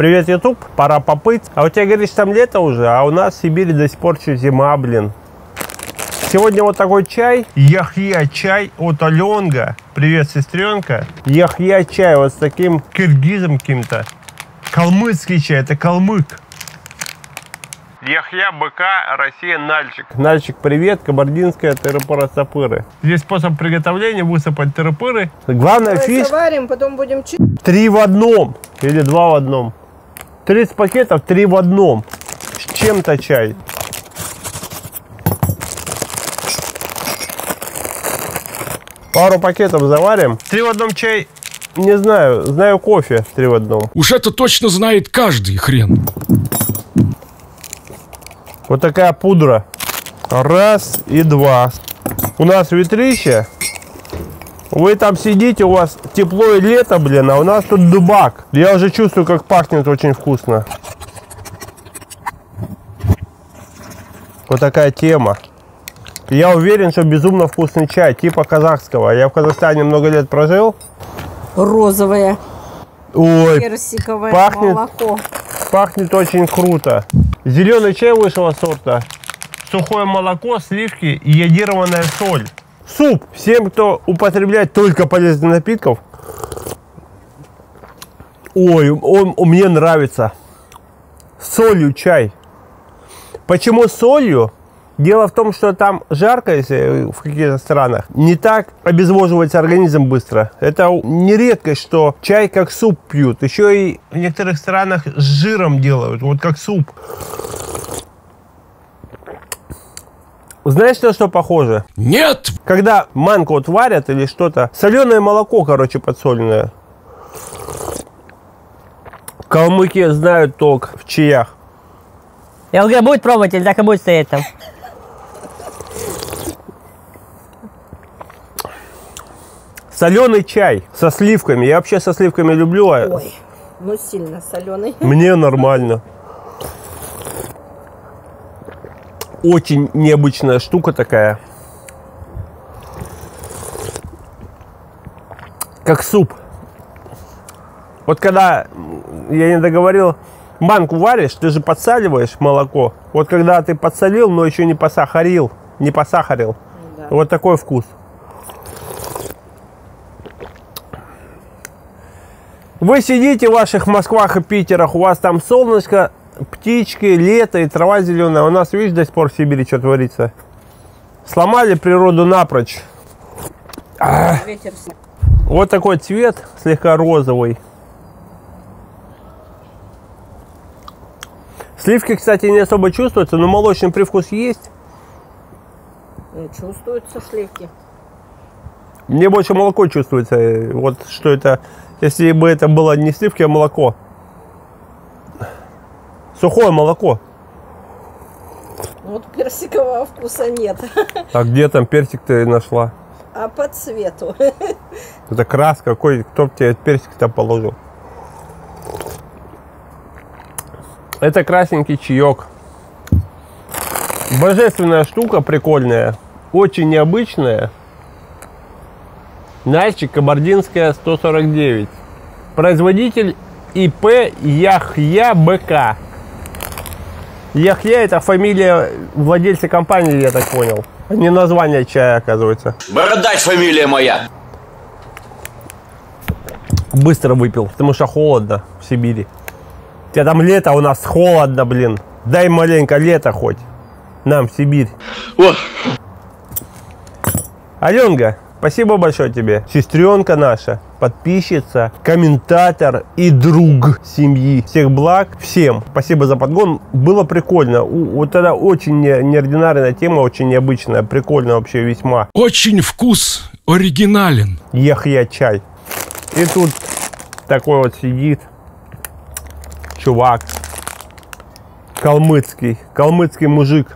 Привет, YouTube. Пора попыть. А у тебя, говоришь, там лето уже, а у нас в Сибири до сих пор еще зима, блин. Сегодня вот такой чай. Яхья чай от Аленга. Привет, сестренка. Яхья чай вот с таким киргизом каким-то. Калмыцкий чай, это калмык. Яхья БК, Россия, Нальчик. Нальчик, привет, кабардинская тыры-пыры-сапыры. Здесь способ приготовления: высыпать тыры-пыры. Главное фишка. Заварим, потом будем 3 в одном или 2 в одном. 30 пакетов, 3 в одном. С чем-то чай. Пару пакетов заварим. 3 в одном чай, не знаю, знаю кофе 3 в одном. Уж это точно знает каждый хрен. Вот такая пудра. Раз и два. У нас ветрище. Вы там сидите, у вас тепло и лето, блин, а у нас тут дубак. Я уже чувствую, как пахнет очень вкусно. Вот такая тема. Я уверен, что безумно вкусный чай, типа казахского. Я в Казахстане много лет прожил. розовое, Ой, персиковое пахнет, молоко. пахнет очень круто. Зеленый чай высшего сорта. Сухое молоко, сливки и йодированная соль. Суп. Всем, кто употребляет только полезных напитков. Ой, он мне нравится. С солью чай. Почему с солью? Дело в том, что там жарко, если в каких-то странах, не так обезвоживается организм быстро. Это не редкость, что чай как суп пьют. Еще и в некоторых странах с жиром делают, вот как суп. Знаешь, на что похоже? Нет! Когда манку вот варят или что-то, соленое молоко, короче, подсоленное. Калмыки знают толк в чаях. ЛГ будет пробовать или так и будет стоять там? Соленый чай со сливками. Я вообще со сливками люблю. Ой, ну сильно соленый. Мне нормально. Очень необычная штука такая. Как суп. Вот когда, я не договорил, манку варишь, ты же подсаливаешь молоко. Вот когда ты подсолил, но еще не посахарил, да. Вот такой вкус. Вы сидите в ваших Москвах и Питерах, у вас там солнышко, птички, лето и трава зеленая. У нас, видишь, до сих пор в Сибири что творится. Сломали природу напрочь. Ветер. Вот такой цвет, слегка розовый. Сливки, кстати, не особо чувствуются, но молочный привкус есть. Чувствуются сливки. Мне больше молоко чувствуется. Вот что это, если бы это было не сливки, а молоко. Сухое молоко. Вот персикового вкуса нет. А где там персик ты нашла? А по цвету. Это краска. Какой, кто тебе персик-то положил? Это красненький чаек. Божественная штука, прикольная. Очень необычная. Нальчик, кабардинская, 149. Производитель ИП Яхья БК. Яхья — это фамилия владельца компании, я так понял. Не название чая, оказывается. Бородач фамилия моя. Быстро выпил, потому что холодно в Сибири. У тебя там лето, а у нас холодно, блин. Дай маленько лето хоть. Нам в Сибирь. О. Аленга, спасибо большое тебе. Сестренка наша, подписчица, комментатор и друг семьи. Всех благ всем. Спасибо за подгон. Было прикольно. Вот это очень неординарная тема, очень необычная. Прикольно вообще весьма. Очень вкус оригинален. Яхья чай. И тут такой вот сидит чувак. Калмыцкий мужик.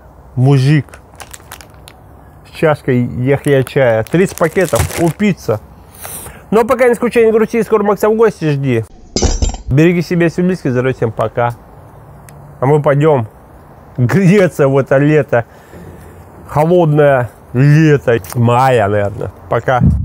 С чашкой яхья чая. 30 пакетов. Упиться. Но пока не скучай, не грусти. Скоро Макса в гости жди. Береги себя, все близких. Здоровья, всем пока. А мы пойдем греться в это лето. Холодное лето. Мая, наверное. Пока.